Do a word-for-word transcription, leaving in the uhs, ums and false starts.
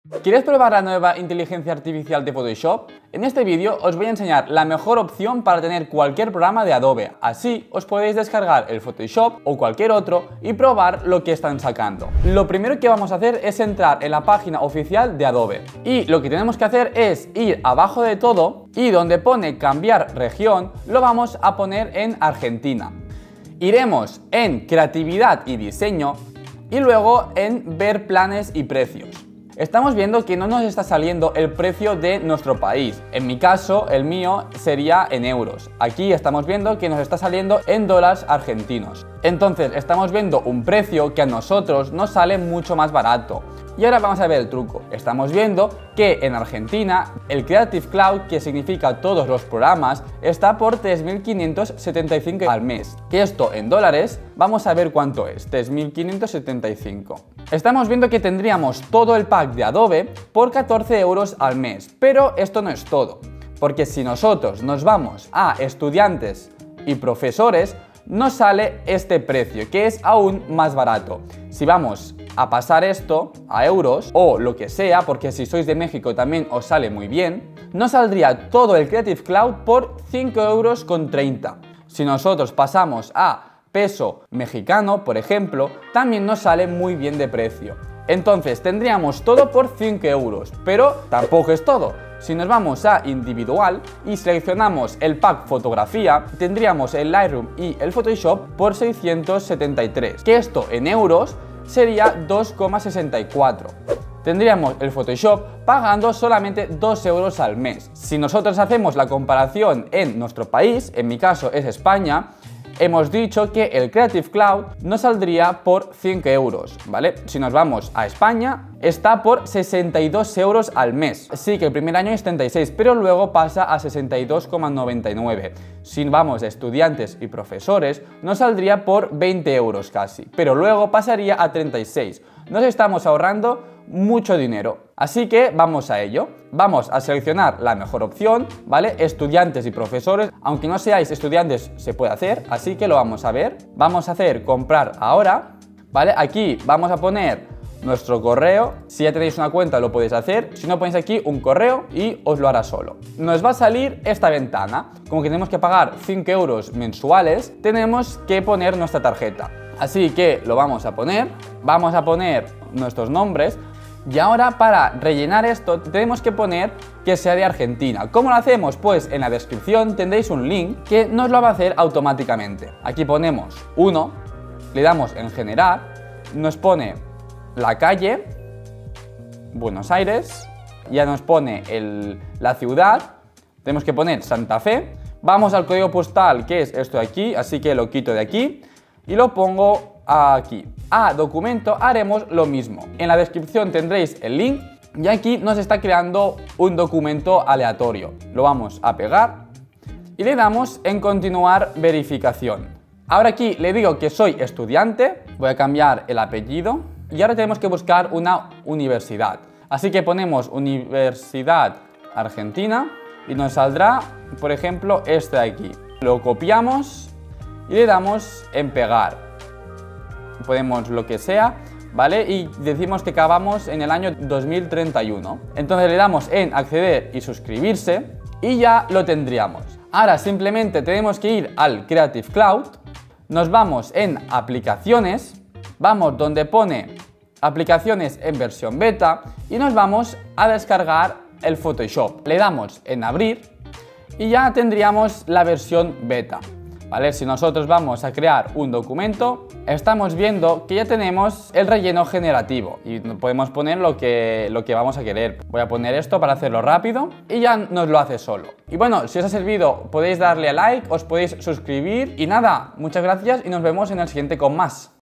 ¿Quieres probar la nueva inteligencia artificial de Photoshop? En este vídeo os voy a enseñar la mejor opción para tener cualquier programa de Adobe. Así os podéis descargar el Photoshop o cualquier otro y probar lo que están sacando. Lo primero que vamos a hacer es entrar en la página oficial de Adobe. Y lo que tenemos que hacer es ir abajo de todo y donde pone cambiar región lo vamos a poner en Argentina. Iremos en creatividad y diseño y luego en ver planes y precios. Estamos viendo que no nos está saliendo el precio de nuestro país. En mi caso, el mío sería en euros. Aquí estamos viendo que nos está saliendo en dólares argentinos. Entonces estamos viendo un precio que a nosotros nos sale mucho más barato. Y ahora vamos a ver el truco. Estamos viendo que en Argentina el Creative Cloud, que significa todos los programas, está por tres mil quinientos setenta y cinco al mes. Que esto en dólares, vamos a ver cuánto es, tres mil quinientos setenta y cinco. Estamos viendo que tendríamos todo el pack de Adobe por catorce euros al mes. Pero esto no es todo, porque si nosotros nos vamos a estudiantes y profesores, nos sale este precio, que es aún más barato. Si vamos a pasar esto a euros o lo que sea, porque si sois de México también os sale muy bien, nos saldría todo el Creative Cloud por cinco euros con treinta. Si nosotros pasamos a peso mexicano, por ejemplo, también nos sale muy bien de precio. Entonces tendríamos todo por cinco euros, pero tampoco es todo. Si nos vamos a individual y seleccionamos el pack fotografía, tendríamos el Lightroom y el Photoshop por seiscientos setenta y tres, que esto en euros sería dos coma sesenta y cuatro. Tendríamos el Photoshop pagando solamente dos euros al mes. Si nosotros hacemos la comparación en nuestro país, en mi caso es España, hemos dicho que el Creative Cloud nos saldría por cinco euros, ¿vale? Si nos vamos a España, está por sesenta y dos euros al mes. Sí que el primer año es treinta y seis, pero luego pasa a sesenta y dos coma noventa y nueve. Si vamos a estudiantes y profesores, nos saldría por veinte euros casi, pero luego pasaría a treinta y seis. Nos estamos ahorrando mucho dinero. Así que vamos a ello. Vamos a seleccionar la mejor opción, ¿vale? Estudiantes y profesores. Aunque no seáis estudiantes, se puede hacer, así que lo vamos a ver. Vamos a hacer comprar ahora, ¿vale? Aquí vamos a poner nuestro correo. Si ya tenéis una cuenta lo podéis hacer. Si no, ponéis aquí un correo y os lo hará solo. Nos va a salir esta ventana. Como que tenemos que pagar cinco euros mensuales, tenemos que poner nuestra tarjeta. Así que lo vamos a poner. Vamos a poner nuestros nombres. Y ahora para rellenar esto tenemos que poner que sea de Argentina. ¿Cómo lo hacemos? Pues en la descripción tendréis un link que nos lo va a hacer automáticamente. Aquí ponemos uno, le damos en generar, nos pone la calle, Buenos Aires, ya nos pone el, la ciudad, tenemos que poner Santa Fe, vamos al código postal que es esto de aquí, así que lo quito de aquí y lo pongo aquí. A documento haremos lo mismo. En la descripción tendréis el link y aquí nos está creando un documento aleatorio. Lo vamos a pegar y le damos en continuar verificación. Ahora aquí le digo que soy estudiante, voy a cambiar el apellido y ahora tenemos que buscar una universidad. Así que ponemos Universidad Argentina y nos saldrá, por ejemplo, este de aquí. Lo copiamos y le damos en pegar. Podemos lo que sea, ¿vale? Y decimos que acabamos en el año dos mil treinta y uno. Entonces le damos en acceder y suscribirse y ya lo tendríamos. Ahora simplemente tenemos que ir al Creative Cloud, nos vamos en aplicaciones, vamos donde pone aplicaciones en versión beta y nos vamos a descargar el Photoshop. Le damos en abrir y ya tendríamos la versión beta. ¿Vale? Si nosotros vamos a crear un documento, estamos viendo que ya tenemos el relleno generativo y podemos poner lo que, lo que vamos a querer. Voy a poner esto para hacerlo rápido y ya nos lo hace solo. Y bueno, si os ha servido podéis darle a like, os podéis suscribir y nada, muchas gracias y nos vemos en el siguiente con más.